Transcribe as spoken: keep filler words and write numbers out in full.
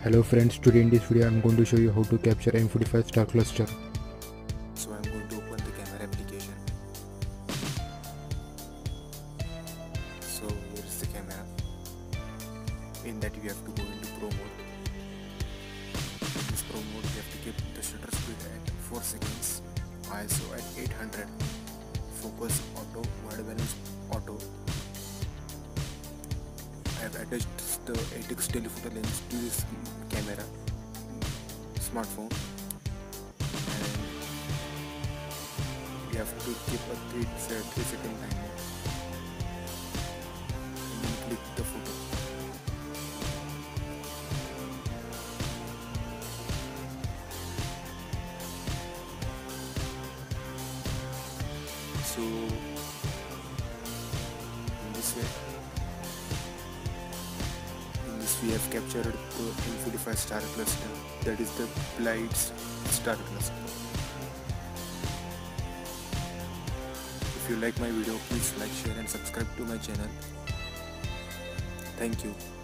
Hello friends, today in this video I am going to show you how to capture M forty-five star cluster. So I'm going to open the camera application. So here is the camera. In that you have to go into Pro mode. In this Pro mode you have to keep the shutter speed at four seconds, I S O at eight hundred, focus auto, wide balance auto. I have attached the eight X telephoto lens to this camera smartphone, and you have to keep a three, three second timer and then click the photo. So in this way, in this we have captured the M forty-five star cluster, that is the Pleiades star cluster. If you like my video, please like, share and subscribe to my channel. Thank you.